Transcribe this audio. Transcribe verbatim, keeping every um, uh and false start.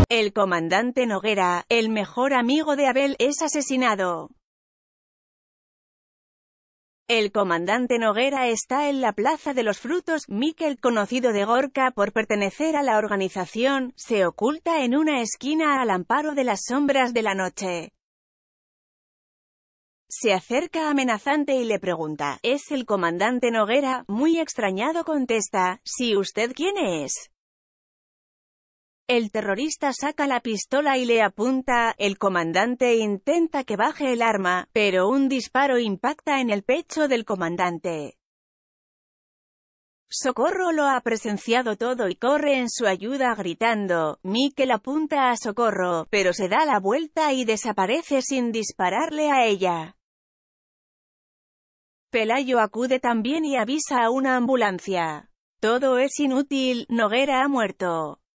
el comandante Noguera, el mejor amigo de Abel, es asesinado. El comandante Noguera está en la Plaza de los Frutos. Mikel, conocido de Gorka por pertenecer a la organización, se oculta en una esquina al amparo de las sombras de la noche. Se acerca amenazante y le pregunta, ¿es el comandante Noguera? Muy extrañado contesta, ¿sí, usted quién es? El terrorista saca la pistola y le apunta. El comandante intenta que baje el arma, pero un disparo impacta en el pecho del comandante. Socorro lo ha presenciado todo y corre en su ayuda gritando. Mikel apunta a Socorro, pero se da la vuelta y desaparece sin dispararle a ella. Pelayo acude también y avisa a una ambulancia. Todo es inútil, Noguera ha muerto.